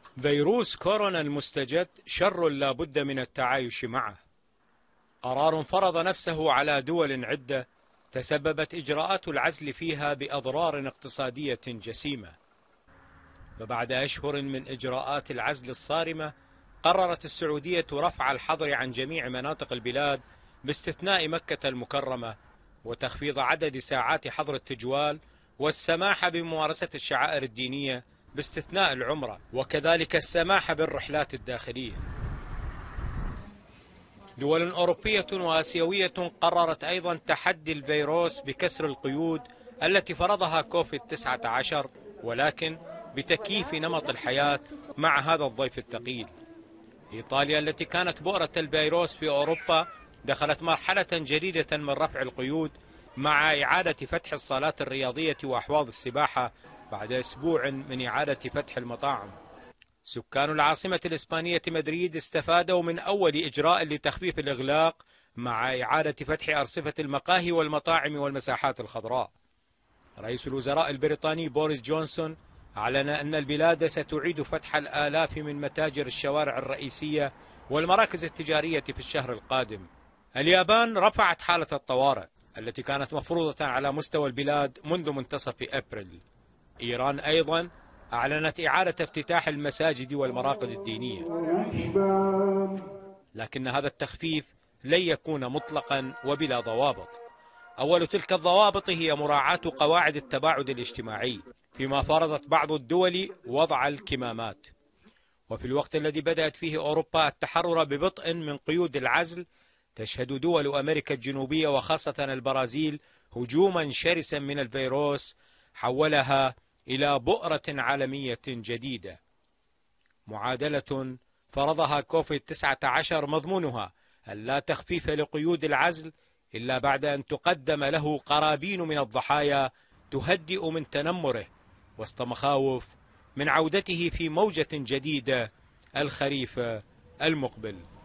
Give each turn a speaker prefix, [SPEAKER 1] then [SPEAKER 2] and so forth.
[SPEAKER 1] فيروس كورونا المستجد شر لا بد من التعايش معه. قرار فرض نفسه على دول عدة تسببت إجراءات العزل فيها بأضرار اقتصادية جسيمة. فبعد أشهر من إجراءات العزل الصارمة، قررت السعودية رفع الحظر عن جميع مناطق البلاد باستثناء مكة المكرمة، وتخفيض عدد ساعات حظر التجوال، والسماح بممارسة الشعائر الدينية باستثناء العمرة، وكذلك السماح بالرحلات الداخلية. دول أوروبية وآسيوية قررت أيضا تحدي الفيروس بكسر القيود التي فرضها كوفيد-19، ولكن بتكييف نمط الحياة مع هذا الضيف الثقيل. إيطاليا التي كانت بؤرة الفيروس في أوروبا دخلت مرحلة جديدة من رفع القيود مع إعادة فتح الصالات الرياضية وأحواض السباحة بعد أسبوع من إعادة فتح المطاعم. سكان العاصمة الإسبانية مدريد استفادوا من أول إجراء لتخفيف الإغلاق مع إعادة فتح أرصفة المقاهي والمطاعم والمساحات الخضراء. رئيس الوزراء البريطاني بوريس جونسون أعلن أن البلاد ستعيد فتح الآلاف من متاجر الشوارع الرئيسية والمراكز التجارية في الشهر القادم. اليابان رفعت حالة الطوارئ التي كانت مفروضة على مستوى البلاد منذ منتصف أبريل. إيران أيضا أعلنت إعادة افتتاح المساجد والمراقد الدينية، لكن هذا التخفيف لن يكون مطلقا وبلا ضوابط. أول تلك الضوابط هي مراعاة قواعد التباعد الاجتماعي، فيما فرضت بعض الدول وضع الكمامات. وفي الوقت الذي بدأت فيه أوروبا التحرر ببطء من قيود العزل، تشهد دول أمريكا الجنوبية وخاصة البرازيل هجوما شرسا من الفيروس حولها إلى بؤرة عالمية جديدة. معادلة فرضها كوفيد-19 مضمونها ألا تخفيف لقيود العزل إلا بعد أن تقدم له قرابين من الضحايا تهدئ من تنمره، وسط مخاوف من عودته في موجة جديدة الخريف المقبل.